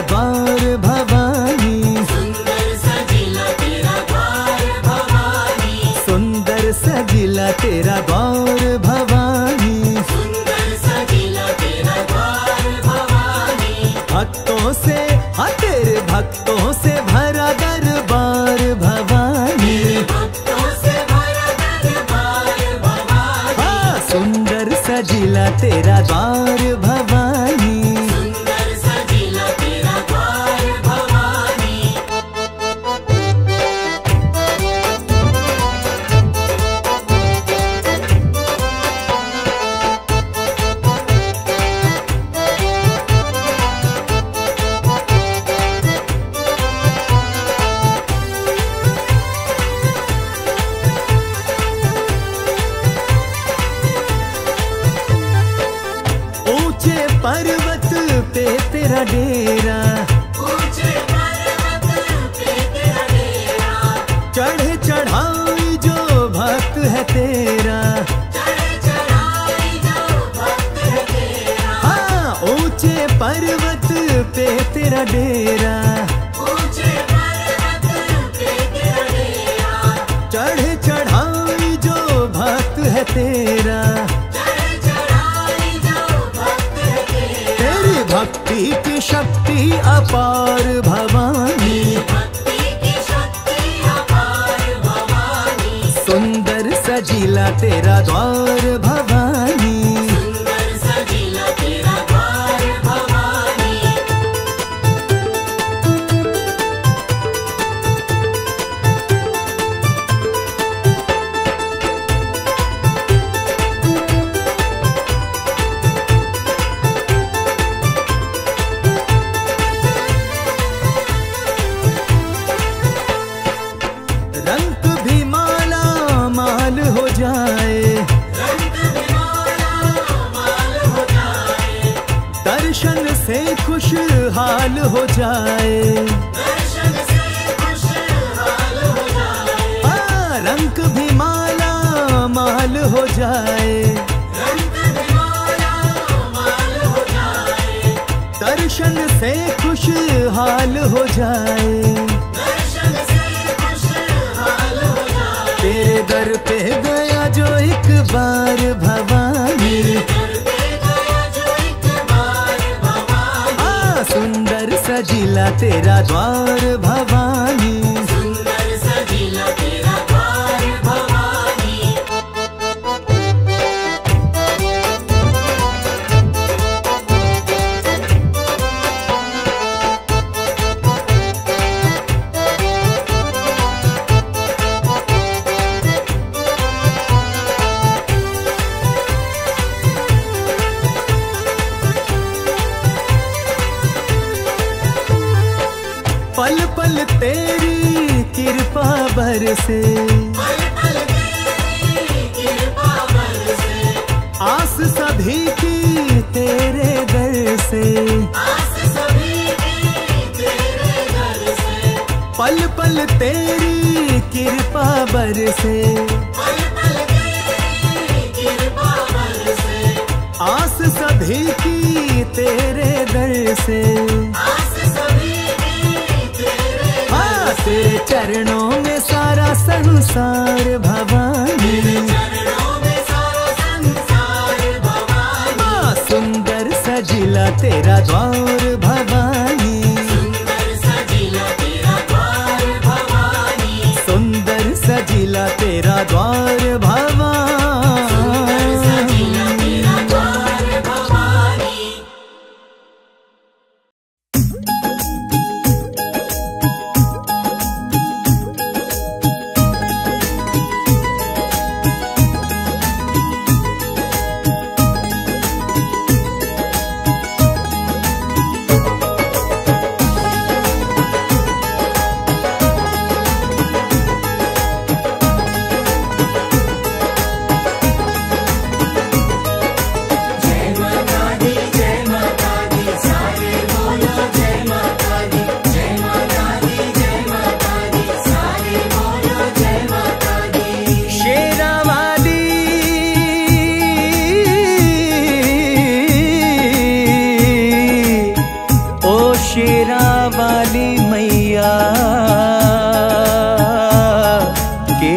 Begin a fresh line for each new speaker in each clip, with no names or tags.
द्वार भवानी,
सुंदर सजिला तेरा द्वार भवानी,
सुंदर सजिला तेरा द्वार भवानी,
सुंदर सजिला तेरा द्वार भवानी।
भक्तों से हाँ तेरे भक्तों से भरा दरबार भवानी,
भक्तों से भरा दरबार भवानी,
हाँ सुंदर सजिला तेरा द्वार भवानी।
सुंदर सजिला तेरा द्वार भवानी।
ऊंचे पर्वत पे तेरा डेरा,
ऊंचे पर्वत पे तेरा डेरा,
चढ़े चढ़ाई जो भक्त है तेरा,
चढ़े चढ़ाई जो भक्त है तेरा,
हाँ ऊंचे पर्वत पे तेरा डेरा,
ऊंचे पर्वत पे तेरा डेरा,
चढ़े चढ़ाई जो भक्त है तेरा,
चढ़े चढ़ाई जो भक्त है तेरा।
तेरी भक्ति की शक्ति अपार भवानी,
भक्ति की शक्ति अपार भवानी,
सुंदर सजिला तेरा द्वार भवानी।
सुंदर सजिला तेरा द्वार भवानी।
रंग भी माला माल हो जाए,
रंग विमाला माल हो जाए,
दर्शन से खुशहाल हो जाए,
दर्शन से खुशहाल हो जाए,
हाँ रंग भी माला माल हो जाए,
रंग विमाला माल हो जाए,
दर्शन से खुशहाल हो जाए।
दर्शन से खुशहाल हो जाए।
तेरे दर पे गया जो एक बार भवानी,
करते गया जो एक बार भवानी,
हाँ सुंदर सजिला तेरा द्वार भवानी।
सुंदर सजिला तेरा द्वार भवानी।
पल पल तेरी कृपा बरसे,
पल पल तेरी कृपा बरसे,
आस सभी की तेरे दर से,
आस सभी की तेरे घर से,
पल पल तेरी कृपा बरसे,
पल पल तेरी कृपा बरसे,
आस सभी की तेरे दर से,
आस सभी की तेरे
हाँ तेरे चरणों में सारा संसार भवानी,
चरणों में सारा संसार भवानी,
हाँ सुंदर सजिला तेरा द्वार भवानी,
सुंदर सजिला तेरा द्वार भवानी,
सुंदर सजिला तेरा द्वार
सुंदर सजिला तेरा
भवानी।
द्वार भवानी।
शेरा वाली मैया के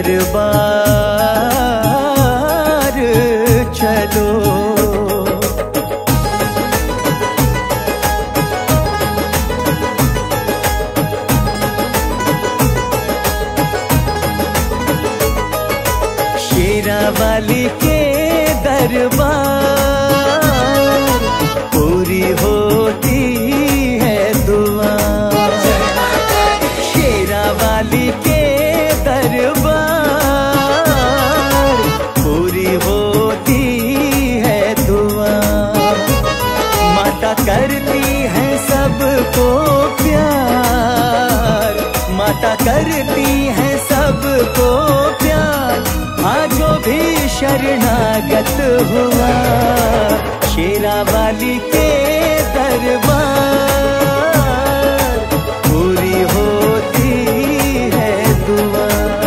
दरबार चलो। शेरा वाली के दरबार पूरी होती है दुआ। शेरा वाली के दरबार पूरी होती है दुआ। माता करती है सबको प्यार, माता करती है सबको प्यार। जो भी शरणागत हुआ शेरा वाली के दरबार पूरी होती है दुआ।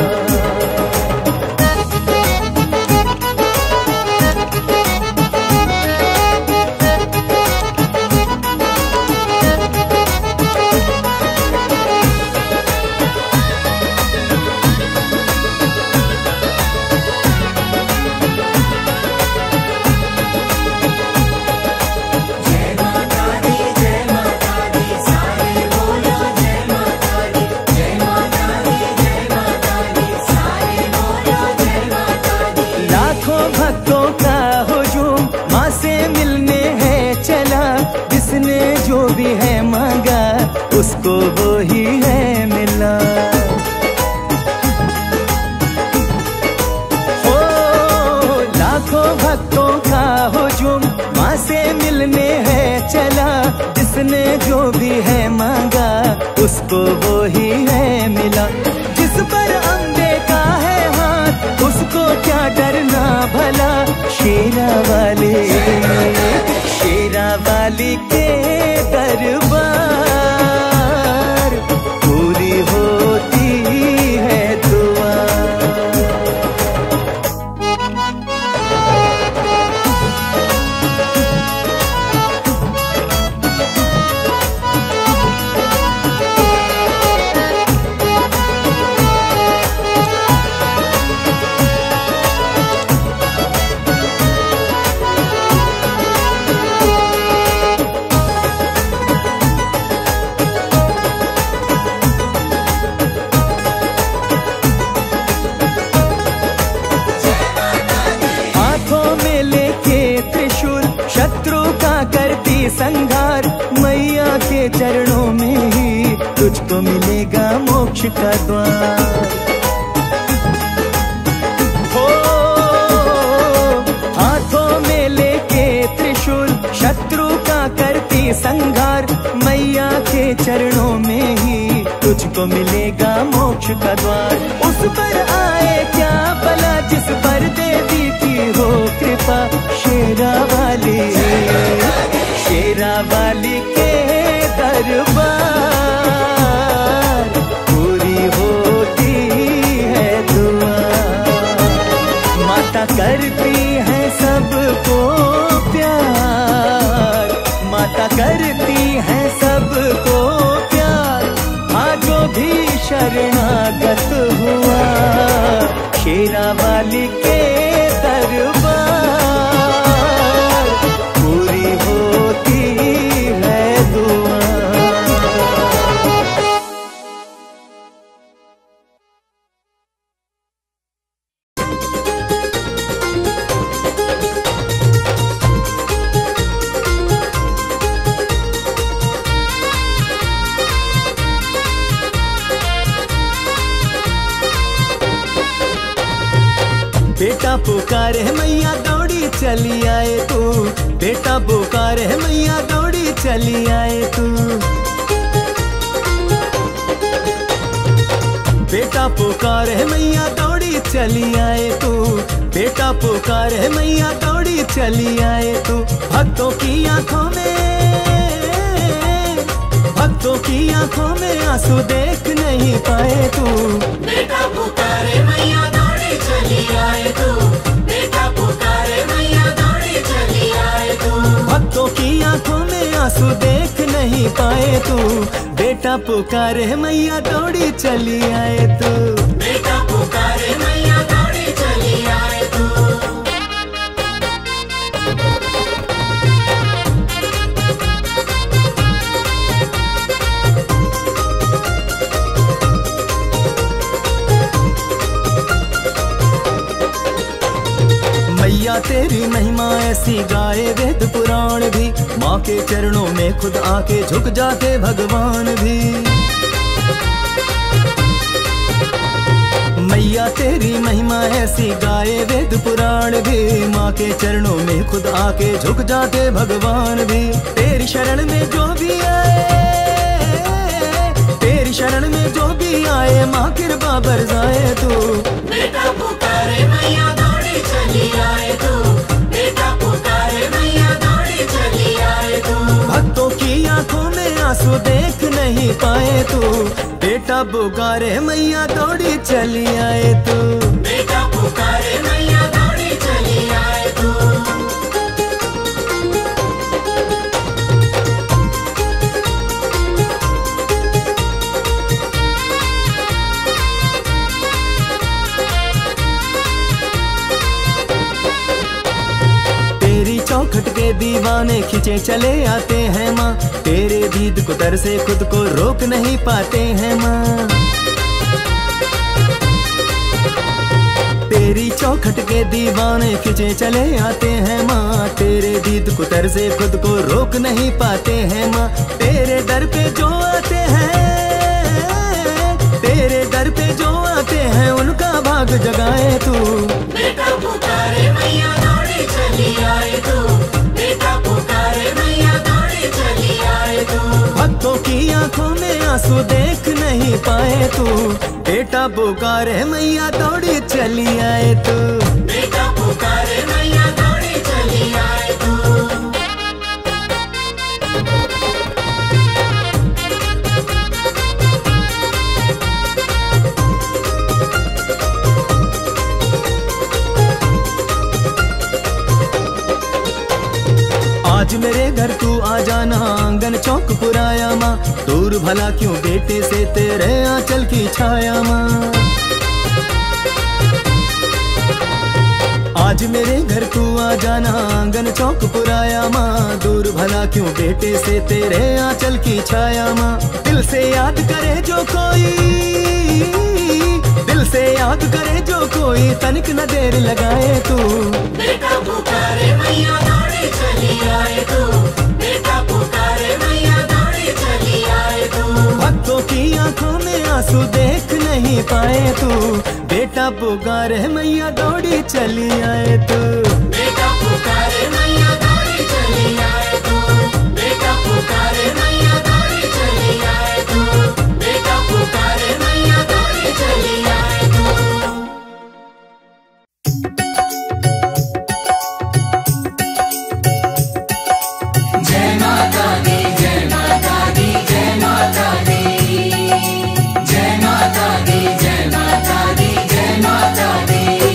उसको वो ही है मिला। हो लाखों भक्तों का हुजूम माँ से मिलने है चला। जिसने जो भी है मांगा उसको वो ही है मिला। जिस पर अम्बे का है हाथ उसको क्या डरना भला। शेरा वाली के दरबार पूरी होती है दुआ। संघार मैया के चरणों में ही तुझको मिलेगा मोक्ष का द्वार। हो हाथों में लेके त्रिशूल शत्रु का करती संघार। मैया के चरणों में ही तुझको मिलेगा मोक्ष का द्वार। उस पर आए क्या भला जिस पर देवी की हो कृपा। शेरा वाली के दरबार पूरी होती है दुआ। माता करती है सबको प्यार, माता करती है सबको प्यार। हाँ जो भी शरणागत हुआ शेरा वाली के दरबार पूरी होती है दुआ। बेटा पुकारे है मैया दौड़ी चली आए तू। बेटा पुकारे है मैया दौड़ी चली आए तू। बेटा पुकारे है मैया दौड़ी चली आए तू। बेटा पुकारे है मैया दौड़ी चली आए तू। भक्तों की आंखों में आंसू देख नहीं पाए तू।
बेटा पुकारे मैया दौड़ी चली आए तू। बेटा पुकारे मैया दौड़ी चली आए तू।
भक्तों की आंखों में आंसू देख नहीं पाए तू, बेटा पुकारे मैया दौड़ी चली आए तू,
बेटा पुकारे मैया दौड़ी चली आए तू।
मैया तेरी महिमा ऐसी गाए वेद पुराण भी, माँ के चरणों में खुद आके झुक जाते भगवान भी। मैया तेरी महिमा ऐसी गाए वेद पुराण भी, माँ के चरणों में खुद आके झुक जाते भगवान भी। तेरी शरण में जो भी आए, तेरी शरण में जो भी आए, माँ कृपा बरसाए तू,
बेटा पुकारे मैया दौड़ी चली आए तू, बेटा पुकारे मैया दौड़ी चली आए तू।
भक्तों की आंखों में आंसू देख नहीं पाए तू, बेटा पुकारे मैया दौड़ी चली आए तू,
बेटा पुकारे मैया दौड़ी चली आए तू।
चौखट के दीवाने खिंचे चले आते हैं माँ, तेरे दीद को दर से खुद को रोक नहीं पाते हैं माँ। तेरी चौखट के दीवाने खिंचे चले आते हैं माँ, तेरे दीद को दर से खुद को रोक नहीं पाते हैं माँ। तेरे दर पे जो आते हैं, तेरे दर पे जो आते हैं, उनका भाग जगाए तू,
बेटा पुकारे मैया दौड़ी चली आए तू, बेटा पुकारे मैया दौड़ी चली आए तू।
भक्तों की आंखों में आंसू देख नहीं पाए तू, बेटा पुकारे मैया दौड़ी चली आए तू,
बेटा पुकारे मैया दौड़ी चली आए तू।
आज मेरे घर तू आ जाना, आंगन चौक पुराया माँ, दूर भला क्यों बेटे से तेरे आंचल की छाया माँ। आज मेरे घर तू आ जाना, आंगन चौक पुराया माँ, दूर भला क्यों बेटे से तेरे आंचल की छाया माँ। दिल से याद करे जो कोई, दिल से याद करे जो कोई, तनिक न देर लगाए तू,
बेटा पुकारे मैया दौड़ी चली आए तू, बेटा पुकारे मैया दौड़ी चली आए तू।
भक्तों की आंखों में आंसू देख नहीं पाए तू, बेटा पुकारे मैया दौड़ी चली आए तू,
बेटा पुकारे मैया दौड़ी चली आए तू, बेटा पुकारे मैया दौड़ी चली आए तू, बेटा पुकारे मैया दौड़ी चली आए तू।
जय माता दी, जय माता दी, जय माता दी, जय माता दी, जय माता दी, जय माता दी।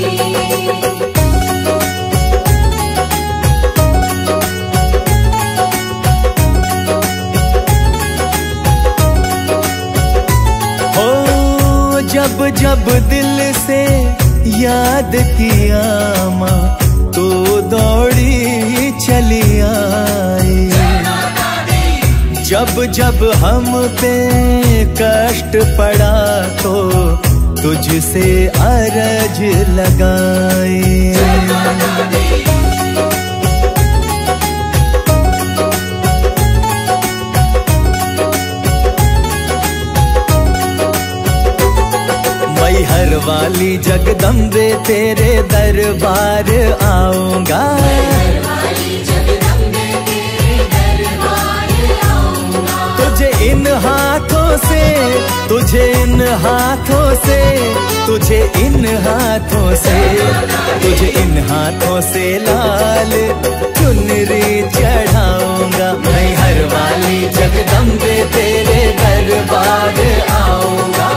जब जब दिल से याद किया माँ, तो दौड़ी चली आई। जब जब हम पे कष्ट पड़ा, तो तुझसे अरज लगाई। मैहर वाली जगदम्बे तेरे दरबार आऊंगा, तुझे इन हाथों से, तुझे इन हाथों से, तुझे इन हाथों से, तुझे इन हाथों से लाल चुनरी चढ़ाऊंगा। मैहर वाली जगदम्बे तेरे दरबार आऊंगा।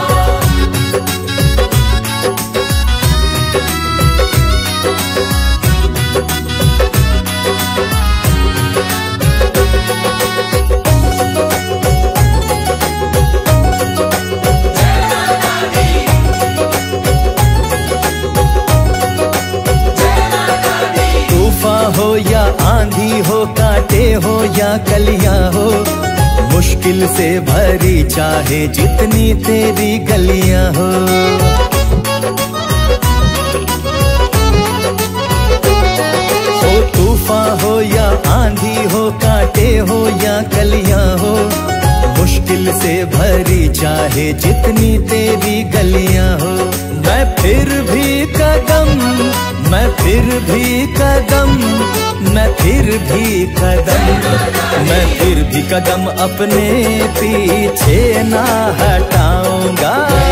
कलियां हो, मुश्किल से भरी चाहे जितनी तेरी गलियां हो। तूफान हो या आंधी हो, कांटे हो या कलियां हो, मुश्किल से भरी चाहे जितनी तेरी गलियां हो। मैं फिर भी कदम, मैं फिर भी कदम, मैं फिर भी कदम, मैं फिर भी कदम अपने पीछे ना हटाऊंगा।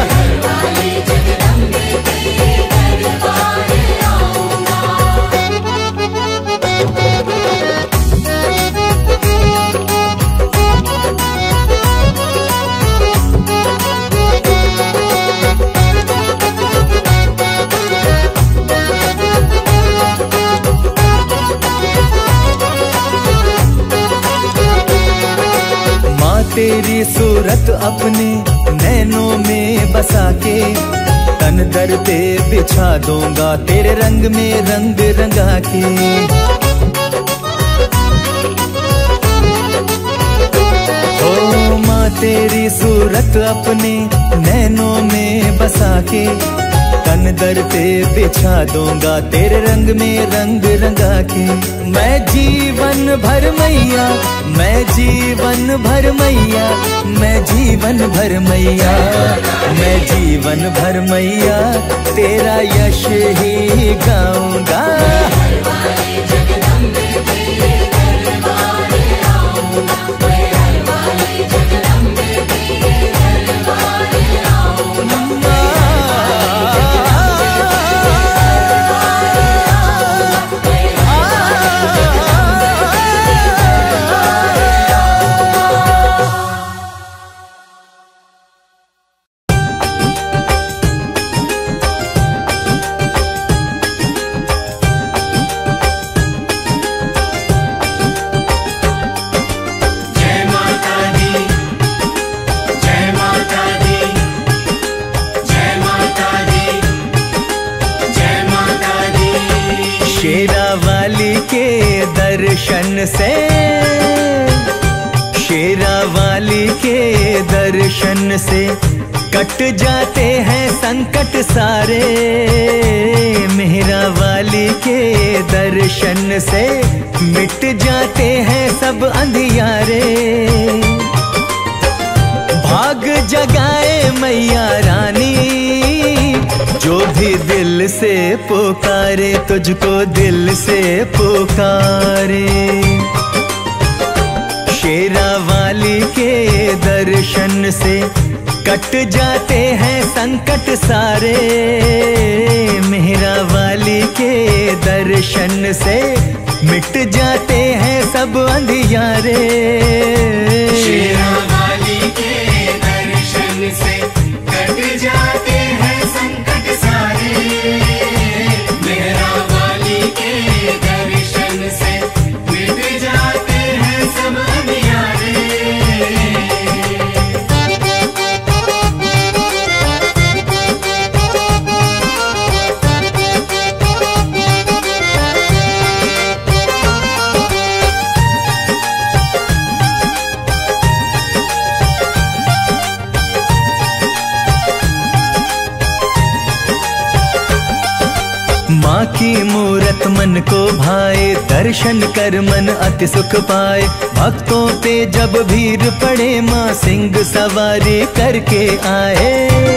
तेरी सूरत अपने नैनों में बसा के तन दर पे बिछा दूंगा, तेरे रंग में रंग रंगा के। ओ माँ तेरी सूरत अपने नैनों में बसा के तन दर पे बिछा दूंगा, तेरे रंग में रंग रंगा के। मैं जीवन भर मैया, मैं जीवन भर मैया, मैं जीवन भर मैया, मैं जीवन भर मैया तेरा यश ही गाऊंगा। दर्शन से, शेरा वाली के दर्शन से कट जाते हैं संकट सारे। मेहरा वाली के दर्शन से मिट जाते हैं सब अंधियारे। भाग जगाए मैया रानी, जो भी दिल से पुकारे, तुझको दिल से पुकारे। शेरा वाली के दर्शन से कट जाते हैं संकट सारे। मेहरा वाली के दर्शन से मिट जाते हैं सब अंधियारे।
शेरा वाली के दर्शन से कट जाते हैं संकट सारे। मेहरा वाली के दर्शन से मिट जाते हैं सब अंधियारे।
माँ की मूरत मन को भाए, दर्शन कर मन अति सुख पाए। भक्तों पे जब भीड़ पड़े, माँ सिंह सवारी करके आए।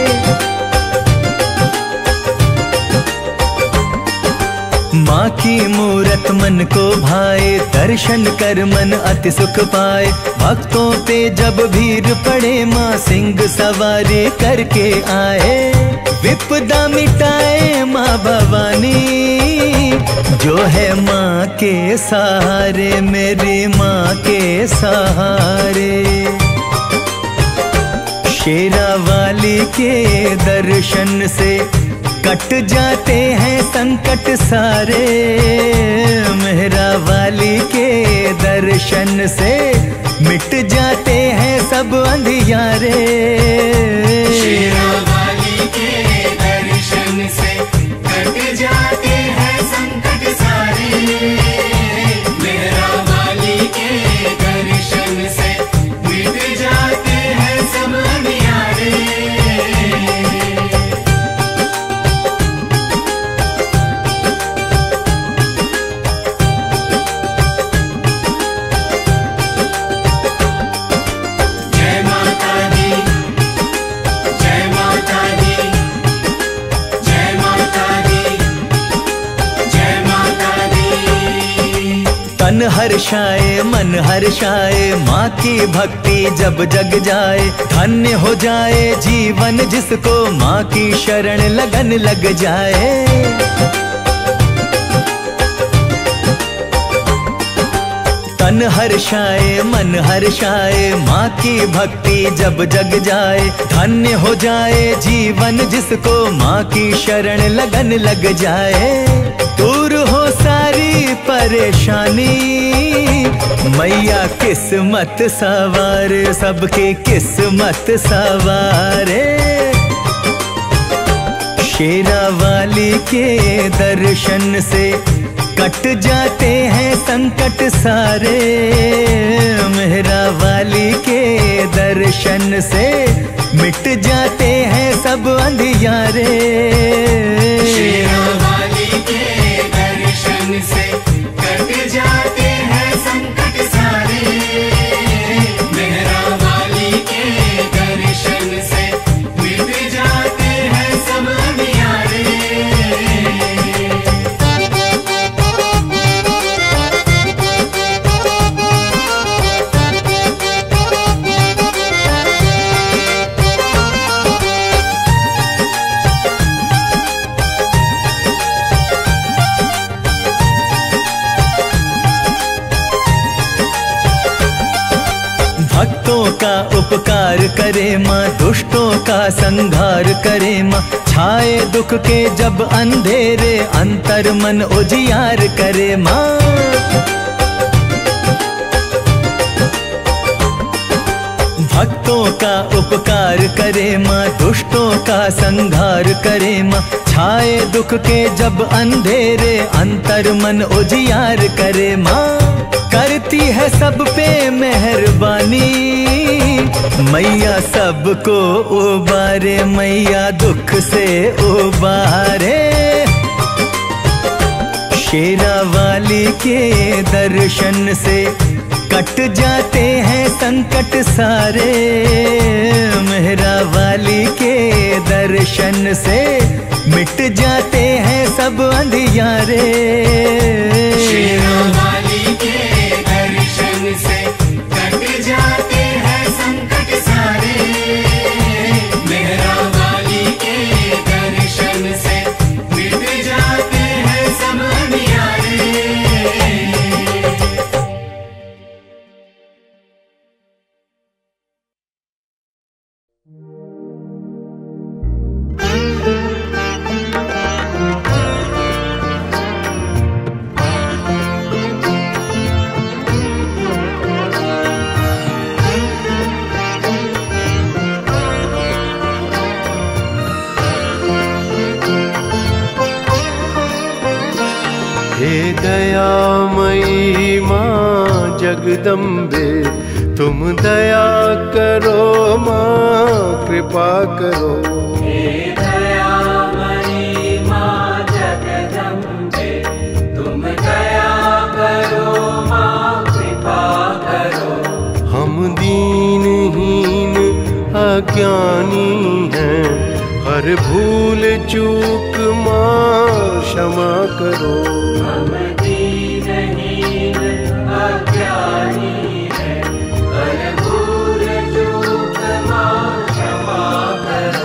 माँ की मूरत मन को भाए, दर्शन कर मन अति सुख पाए। भक्तों पे जब भीड़ पड़े, माँ सिंह सवारी करके आए। विपदा मिटाए माँ भवानी, जो है माँ के सहारे, मेरी माँ के सहारे। शेरा वाली के दर्शन से कट जाते हैं संकट सारे। मेहरा वाली के दर्शन से मिट जाते हैं सब अंधियारे।
शेरा वाली के दर्शन से कट जाते हैं संकट सारे। मेहरा वाली के
हर्षाए मन हर्षाए, माँ की भक्ति जब जग जाए। धन्य हो जाए जीवन जिसको माँ की शरण लगन लग जाए। तन हर्षाए मन हर्षाए, माँ की भक्ति जब जग जाए। धन्य हो जाए जीवन जिसको माँ की शरण लगन लग जाए। दूर हो सारी परेशानी, मैया किस्मत सवार, सबकी किस्मत सवारे। शेरा वाली के दर्शन से कट जाते हैं संकट सारे। मेहरा वाली के दर्शन से मिट जाते हैं सब अंधियारे।
शेरा वाली के दर्शन से कट जाते हैं संकट सारे। मेहरा वाली के दर्शन से मिट जाते हैं सब अंधियारे।
भक्तों का उपकार करे माँ, दुष्टों का संहार करे माँ। छाए दुख के जब अंधेरे, अंतर मन उजियार करे माँ। भक्तों का उपकार करे माँ, दुष्टों का संहार करे माँ। छाए दुख के जब अंधेरे, अंतर मन उजियार करे माँ। करती है सब पे मेहरबानी, मैया सबको उबारे, मैया दुख से उबारे। शेरा वाली के दर्शन से कट जाते हैं संकट सारे। मेहरा वाली के दर्शन से मिट जाते हैं सब अंधियारे।
शेरा वाली के दर्शन से कट जाते हैं संकट सारे। मेहरा वाली के दर्शन से मिट जाते हैं सब अंधियारे।
हे दयामयी माँ जगदम्बे, तुम दया करो माँ कृपा करो।
हे दयामयी माँ जगदम्बे, तुम दया करो माँ कृपा करो।
हम दीनहीन अज्ञानी हैं, हर भूल चूक माँ क्षमा करो।
हम दीनहीन अज्ञानी हैं, हर भूल चूक माँ क्षमा करो।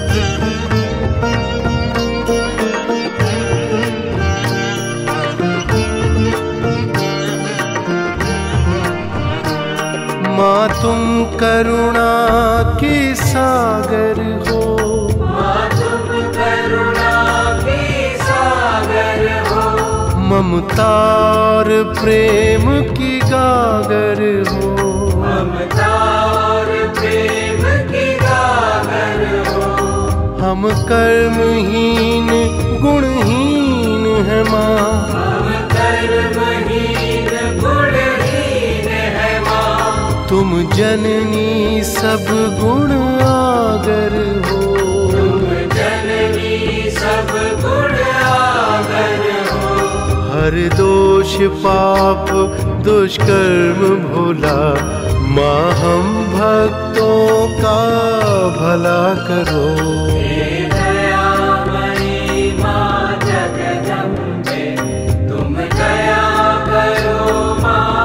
माँ तुम करुणा के सागर हो,
माँ तुम करुणा की सागर हो।
ममता और प्रेम की गागर हो।
ममता और प्रेम की गागर हो।
हम कर्महीन गुणहीन है माँ,
हम कर्महीन गुणहीन है माँ।
तुम जननी सब गुण आगर हो।
तुम जननी सब गुण आगर हो।
हर दोष पाप दुष्कर्म भोला, माँ हम भक्तों का भला करो।
हे दयामयी माँ जगदम्बे, तुम दया करो माँ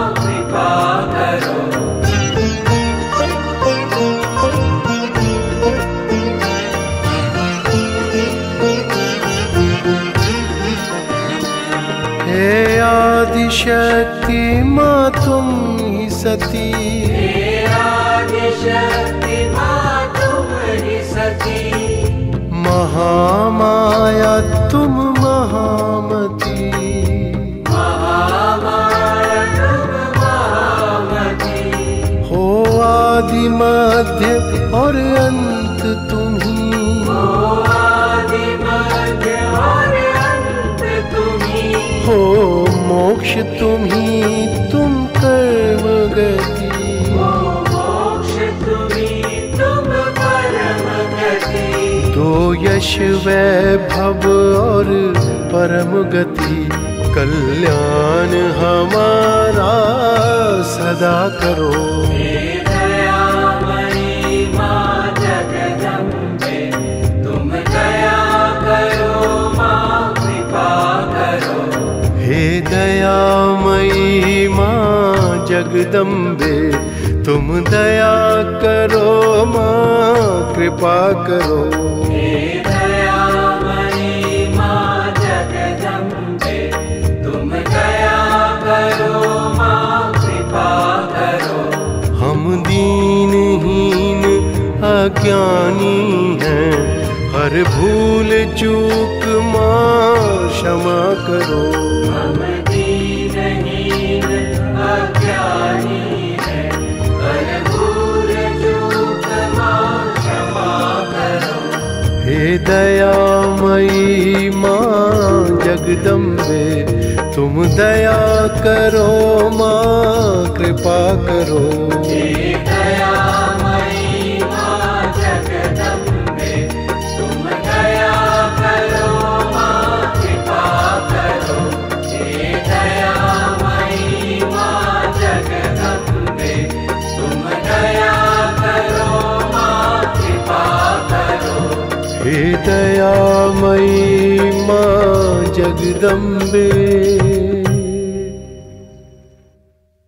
आदिशक्ति माँ तुम ही सती,
आदिशक्ति माँ तुम ही सती,
महामाया तुम महामती,
महामाया तुम महामती,
हो आदि मध्य और अंत तुम्ही,
हो आदि मध्य और अंत तुम्ही,
हो मोक्ष तुम्ही तुम कर्म गति,
हो मोक्ष तुम्ही तुम परम गति,
दो यश वैभव और परम गति, कल्याण हमारा सदा करो।
हे दयामयी माँ जगदम्बे, तुम दया करो माँ कृपा करो,
हे दयामयी माँ जगदम्बे, तुम दया करो माँ कृपा करो।
हे दयामयी माँ जगदम्बे, तुम दया करो माँ कृपा करो,
हम दीनहीन अज्ञानी हैं, हर भूल चूक माँ क्षमा करो।
हम दीनहीन अज्ञानी हैं, हर भूल चूक माँ क्षमा करो,
हे दयामयी माँ जगदम्बे, तुम दया करो माँ कृपा करो।
हे दयामयी माँ जगदम्बे, तुम दया करो माँ कृपा करो, हे दयामयी माँ जगदम्बे, तुम दया करो माँ कृपा करो,
हे दयामयी माँ जगदम्बे,